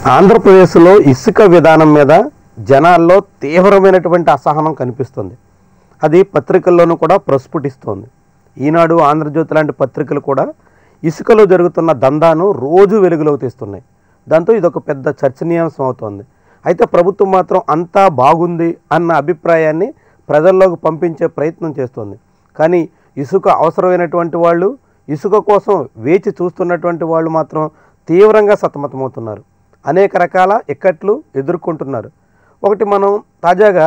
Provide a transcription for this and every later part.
ఆంధ్రప్రదేశ్లో ఇసుక విధానం మీద జనాల్లో తీవ్రమైనటువంటి అసహనం కనిపిస్తుంది. అది పత్రికల్లోనూ కూడా ప్రస్ఫుటిస్తోంది. ఈనాడు, ఆంధ్రజ్యోతి లాంటి పత్రికలు కూడా ఇసుకలో జరుగుతున్న దందాను రోజు వెలుగులోకి తీస్తున్నాయి. దాంతో ఇదొక పెద్ద చర్చనీయాంశం అవుతోంది. అయితే ప్రభుత్వం మాత్రం అంతా బాగుంది అన్న అభిప్రాయాన్ని ప్రజల్లోకి పంపించే ప్రయత్నం చేస్తోంది. కానీ ఇసుక అవసరమైనటువంటి వాళ్ళు, ఇసుక కోసం వేచి చూస్తున్నటువంటి వాళ్ళు మాత్రం తీవ్రంగా సతమతమవుతున్నారు. అనేక రకాల ఇక్కట్లు ఎదుర్కొంటున్నారు. ఒకటి, మనం తాజాగా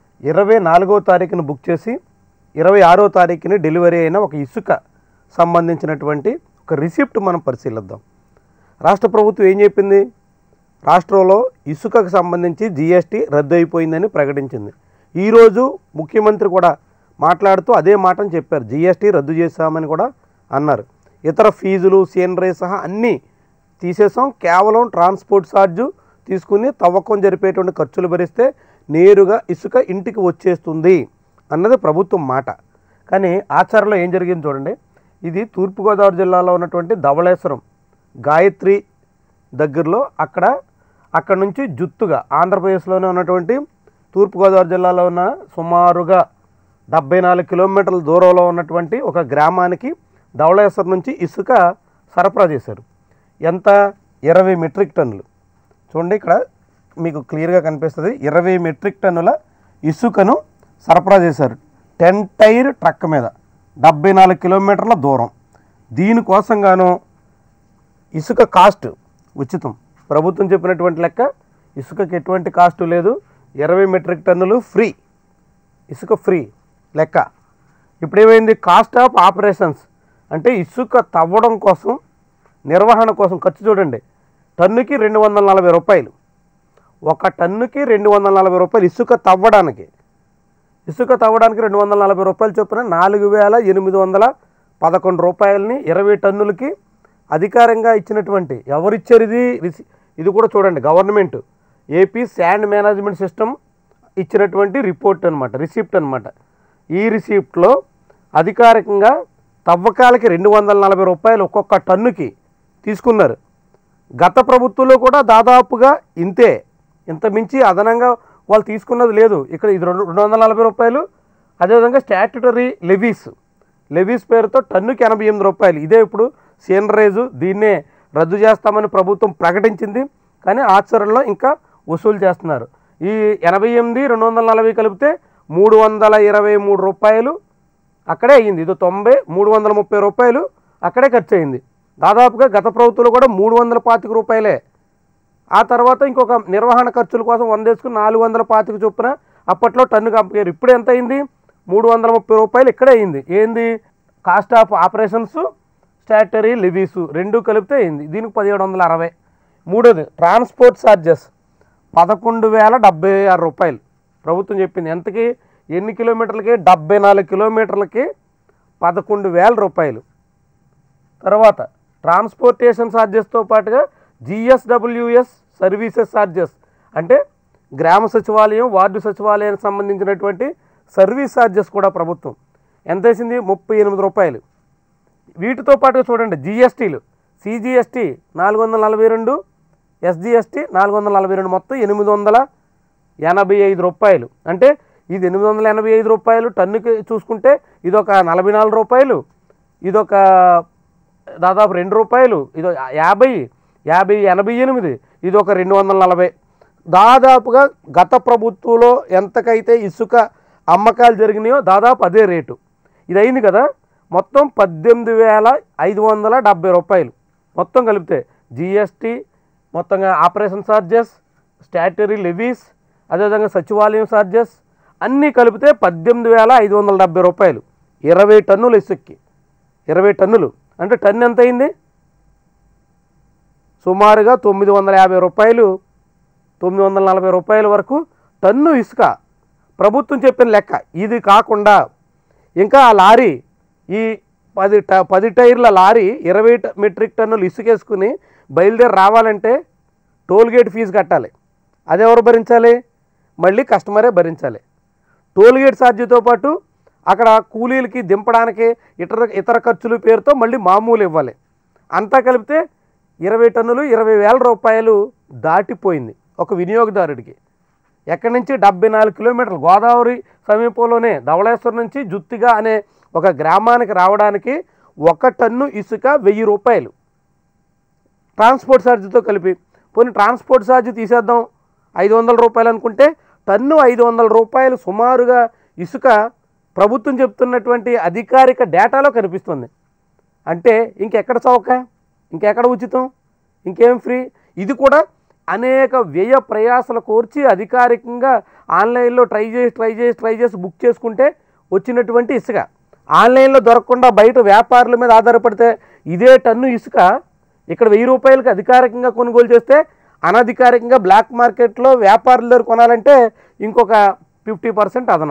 24వ తారీఖున బుక్ చేసి 26వ తారీఖుని డెలివరీ అయిన ఒక ఇసుక సంబంధించినటువంటి ఒక రిసిప్ట్ మనం పరిశీలిద్దాం. రాష్ట్ర ప్రభుత్వం ఏం చెప్పింది? రాష్ట్రంలో ఇసుకకు సంబంధించి జీఎస్టీ రద్దు అయిపోయిందని ప్రకటించింది. ఈరోజు ముఖ్యమంత్రి కూడా మాట్లాడుతూ అదే మాటను చెప్పారు. జీఎస్టీ రద్దు చేశామని కూడా అన్నారు. ఇతర ఫీజులు, సీనరీ సహా అన్నీ తీసేసాం, కేవలం ట్రాన్స్పోర్ట్ ఛార్జు తీసుకుని తవ్వకం జరిపేటువంటి ఖర్చులు భరిస్తే నేరుగా ఇసుక ఇంటికి వచ్చేస్తుంది అన్నది ప్రభుత్వం మాట. కానీ ఆచరణలో ఏం జరిగింది చూడండి. ఇది తూర్పుగోదావరి జిల్లాలో ఉన్నటువంటి ధవళేశ్వరం గాయత్రి దగ్గరలో, అక్కడ నుంచి జుత్తుగా ఆంధ్రప్రదేశ్లోనే ఉన్నటువంటి తూర్పుగోదావరి జిల్లాలో ఉన్న సుమారుగా 74 కిలోమీటర్ల దూరంలో ఉన్నటువంటి ఒక గ్రామానికి ధవళేశ్వరం నుంచి ఇసుక సరఫరా చేశారు. ఎంత? 20 మెట్రిక్ టన్నులు. చూడండి, ఇక్కడ మీకు క్లియర్గా కనిపిస్తుంది. 20 మెట్రిక్ టన్నుల ఇసుకను సరఫరా చేశారు 10 టైర్ ట్రక్ మీద 74 కిలోమీటర్ల దూరం. దీనికోసంగాను ఇసుక కాస్ట్ ఉచితం. ప్రభుత్వం చెప్పినటువంటి లెక్క ఇసుకకి ఎటువంటి కాస్టు లేదు. 20 మెట్రిక్ టన్నులు ఫ్రీ, ఇసుక ఫ్రీ లెక్క. ఇప్పుడు ఏమైంది? కాస్ట్ ఆఫ్ ఆపరేషన్స్ అంటే ఇసుక తవ్వడం కోసం, నిర్వహణ కోసం ఖర్చు చూడండి. టన్నుకి 240 రూపాయలు. ఒక టన్నుకి 240 రూపాయలు ఇసుక తవ్వడానికి. 240 రూపాయలు చొప్పున 4,811 రూపాయలని 20 టన్నులకి అధికారంగా ఇచ్చినటువంటి ఎవరిచ్చారు? ఇది కూడా చూడండి, government AP sand management system ఇచ్చినటువంటి రిపోర్ట్ అనమాట, రిసిప్ట్ అనమాట. ఈ రిసిప్ట్లో అధికారికంగా తవ్వకాలకి 240 రూపాయలు ఒక్కొక్క టన్నుకి తీసుకున్నారు. గత ప్రభుత్వంలో కూడా దాదాపుగా ఇంతే, ఇంత మించి అదనంగా వాళ్ళు తీసుకున్నది లేదు. ఇక్కడ ఇది 240 రూపాయలు. అదేవిధంగా స్టాట్యుటరీ లెవీస్ పేరుతో టన్నుకి 88 రూపాయలు. ఇదే ఇప్పుడు సీనరేజు, దీన్నే రద్దు చేస్తామని ప్రభుత్వం ప్రకటించింది. కానీ ఆచరణలో ఇంకా వసూలు చేస్తున్నారు. ఈ 88, 240 కలిపితే 323 రూపాయలు అక్కడే అయ్యింది. ఇది 90, 330 రూపాయలు అక్కడే ఖర్చు అయింది. దాదాపుగా గత ప్రభుత్వంలో కూడా 325 రూపాయలే. ఆ తర్వాత ఇంకొక నిర్వహణ ఖర్చుల కోసం 100 వేసుకుని 425 చొప్పున అప్పట్లో టన్నుకి అమ్మారు. ఇప్పుడు ఎంత అయింది? 330 రూపాయలు ఇక్కడే అయింది. ఏంది? Cost of operations, statutory levies రెండు కలిపితే అయింది. దీనికి 1760. మూడోది ట్రాన్స్పోర్ట్ ఛార్జెస్ 11,076 రూపాయలు ప్రభుత్వం చెప్పింది. ఎంతకి? ఎన్ని కిలోమీటర్లకి? 74 కిలోమీటర్లకి 11,000 రూపాయలు. తర్వాత ట్రాన్స్పోర్టేషన్ ఛార్జెస్తో పాటుగా జిఎస్డబ్ల్యూఎస్ సర్వీసెస్ ఛార్జెస్ అంటే గ్రామ సచివాలయం, వార్డు సచివాలయానికి సంబంధించినటువంటి సర్వీస్ ఛార్జెస్ కూడా ప్రభుత్వం ఎంత వేసింది? 38 రూపాయలు. వీటితో పాటుగా చూడండి జిఎస్టీలు, సిజిఎస్టీ 442, ఎస్జిఎస్టీ 442, మొత్తం 885 రూపాయలు. అంటే ఇది 885 రూపాయలు టన్నుకి చూసుకుంటే ఇదొక 44 రూపాయలు, ఇదొక దాదాపు 2 రూపాయలు, ఇది 50, 88, ఇది ఒక 240. దాదాపుగా గత ప్రభుత్వంలో ఎంతకైతే ఇసుక అమ్మకాలు జరిగినాయో దాదాపు అదే రేటు. ఇది అయింది కదా. మొత్తం 18,570 రూపాయలు మొత్తం కలిపితే జిఎస్టీ, మొత్తంగా ఆపరేషన్ ఛార్జెస్, స్టాట్యుటరీ లెవీస్, అదేవిధంగా సచివాలయం ఛార్జెస్ అన్నీ కలిపితే 18,570 రూపాయలు. 20 టన్నులు ఇసుక్కి. 20 టన్నులు అంటే టన్ను ఎంత అయింది? సుమారుగా 950 రూపాయలు, 940 రూపాయల వరకు టన్ను ఇసుక ప్రభుత్వం చెప్పిన లెక్క. ఇది కాకుండా ఇంకా ఆ లారీ, ఈ 10 టైర్ల లారీ 20 మెట్రిక్ టన్నులు ఇసుకేసుకుని బయలుదేరి రావాలంటే టోల్గేట్ ఫీజు కట్టాలి. అది ఎవరు భరించాలి? మళ్ళీ కస్టమరే భరించాలి. టోల్గేట్ ఛార్జీతో పాటు అక్కడ కూలీలకి దింపడానికి ఇతర ఖర్చుల పేరుతో మళ్ళీ మామూలు ఇవ్వాలి. అంతా కలిపితే 20 టన్నులు 20,000 రూపాయలు దాటిపోయింది ఒక వినియోగదారుడికి. ఎక్కడి నుంచి 74 కిలోమీటర్లు గోదావరి సమీపంలోనే ధవళేశ్వరం నుంచి జుత్తిగా అనే ఒక గ్రామానికి రావడానికి 1 టన్ను ఇసుక 1000 రూపాయలు ట్రాన్స్పోర్ట్ ఛార్జీతో కలిపి. పోనీ ట్రాన్స్పోర్ట్ ఛార్జీ తీసేద్దాం 500 రూపాయలు అనుకుంటే టన్ను 500 రూపాయలు సుమారుగా ఇసుక ప్రభుత్వం చెప్తున్నటువంటి అధికారిక డేటాలో కనిపిస్తుంది. అంటే ఇంకెక్కడ చౌక, ఇంకెక్కడ ఉచితం, ఇంకేం ఫ్రీ? ఇది కూడా అనేక వ్యయ ప్రయాసలు కోర్చి అధికారికంగా ఆన్లైన్లో ట్రై చేసి బుక్ చేసుకుంటే వచ్చినటువంటి ఇసుక. ఆన్లైన్లో దొరకకుండా బయట వ్యాపారుల మీద ఆధారపడితే ఇదే టన్ను ఇసుక ఇక్కడ 1000 రూపాయలకి అధికారికంగా కొనుగోలు చేస్తే అనధికారికంగా బ్లాక్ మార్కెట్లో వ్యాపారుల దగ్గర కొనాలంటే ఇంకొక 50% అదనం.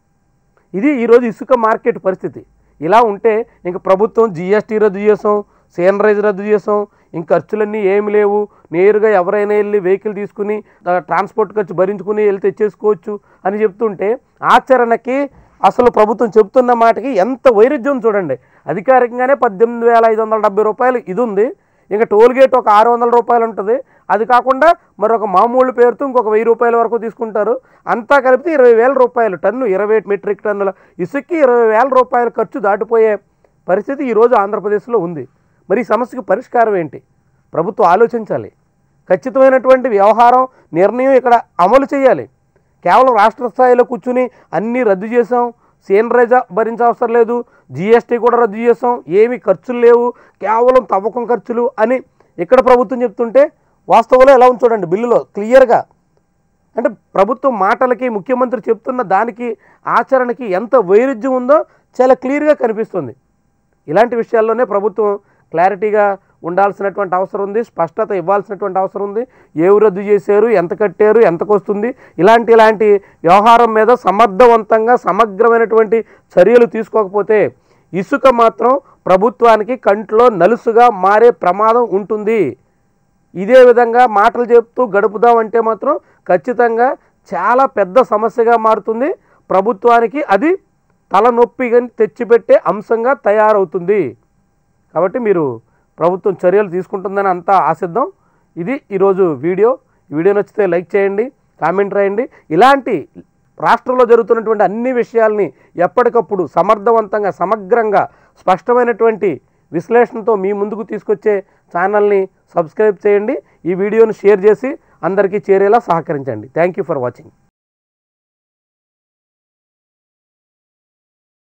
ఇది ఈరోజు ఇసుక మార్కెట్ పరిస్థితి. ఇలా ఉంటే ఇంక ప్రభుత్వం GST రద్దు చేసాం, సీనరైజ్ రద్దు చేసాం, ఇంక ఖర్చులన్నీ ఏమి లేవు, నేరుగా ఎవరైనా వెళ్ళి వెహికల్ తీసుకుని ట్రాన్స్పోర్ట్ ఖర్చు భరించుకుని వెళ్ళి తెచ్చేసుకోవచ్చు అని చెప్తుంటే ఆచరణకి అసలు ప్రభుత్వం చెప్తున్న మాటకి ఎంత వైరుధ్యం చూడండి. అధికారికంగానే 18,570 రూపాయలు ఇది ఉంది, ఇంకా టోల్గేట్ ఒక 600 రూపాయలు ఉంటుంది, అది కాకుండా మరొక మామూలు పేరుతో ఇంకొక 1000 రూపాయల వరకు తీసుకుంటారు. అంతా కలిపితే 20,000 రూపాయలు టన్ను, 20 మెట్రిక్ టన్నుల ఇసుక్కి 20,000 రూపాయల ఖర్చు దాటిపోయే పరిస్థితి ఈరోజు ఆంధ్రప్రదేశ్లో ఉంది. మరి ఈ సమస్యకు పరిష్కారం ఏంటి? ప్రభుత్వం ఆలోచించాలి. ఖచ్చితమైనటువంటి వ్యవహారం నిర్ణయం ఇక్కడ అమలు చేయాలి. కేవలం రాష్ట్ర స్థాయిలో కూర్చుని అన్నీ రద్దు చేసాం, సీనరైజ్ భరించవసరం లేదు, GST కూడా రద్దు చేసాం, ఏమి ఖర్చులు లేవు, కేవలం తవ్వకం ఖర్చులు అని ఇక్కడ ప్రభుత్వం చెప్తుంటే వాస్తవంలో ఎలా ఉంది చూడండి బిల్లులో క్లియర్గా. అంటే ప్రభుత్వం మాటలకి ముఖ్యమంత్రి చెప్తున్న దానికి ఆచరణకి ఎంత వైరుధ్యం ఉందో చాలా క్లియర్గా కనిపిస్తుంది. ఇలాంటి విషయాల్లోనే ప్రభుత్వం క్లారిటీగా ఉండాల్సినటువంటి అవసరం ఉంది, స్పష్టత ఇవ్వాల్సినటువంటి అవసరం ఉంది. ఏవి రద్దు చేశారు, ఎంత కట్టారు, ఎంతకు వస్తుంది, ఇలాంటి వ్యవహారం మీద సమర్థవంతంగా సమగ్రమైనటువంటి చర్యలు తీసుకోకపోతే ఇసుక మాత్రం ప్రభుత్వానికి కంట్లో నలుసుగా మారే ప్రమాదం ఉంటుంది. ఇదే విధంగా మాటలు చెప్తూ గడుపుదామంటే మాత్రం ఖచ్చితంగా చాలా పెద్ద సమస్యగా మారుతుంది. ప్రభుత్వానికి అది తలనొప్పిగా తెచ్చిపెట్టే అంశంగా తయారవుతుంది. కాబట్టి మీరు ప్రభుత్వం చర్యలు తీసుకుంటుందని అంతా ఆశిద్దాం. ఇది ఈరోజు వీడియో నచ్చితే లైక్ చేయండి, కామెంట్ రాయండి. ఇలాంటి రాష్ట్రంలో జరుగుతున్నటువంటి అన్ని విషయాల్ని ఎప్పటికప్పుడు సమర్థవంతంగా సమగ్రంగా స్పష్టమైనటువంటి విశ్లేషణతో మీ ముందుకు తీసుకొచ్చే ఛానల్ని సబ్స్క్రైబ్ చేయండి. ఈ వీడియోని షేర్ చేసి అందరికీ చేరేలా సహకరించండి. Thank you for watching.